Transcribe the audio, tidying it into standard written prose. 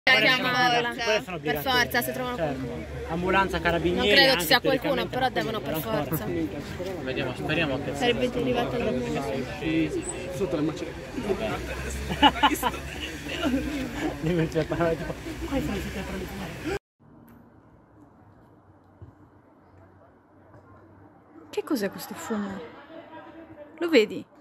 Chiamarla, per forza, se trovano qualcuno. Ambulanza, carabinieri. Non credo ci sia qualcuno, però devono per forza. Vediamo, speriamo che sarebbe arrivato la sotto le macerie. Mi metti a parlare tipo, poi fai finta di fare. Che cos'è questo fumo? Lo vedi?